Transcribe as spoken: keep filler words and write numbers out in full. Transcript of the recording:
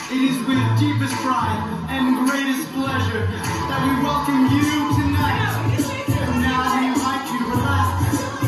It is with deepest pride and greatest pleasure that we welcome you tonight. And now we invite you to relax.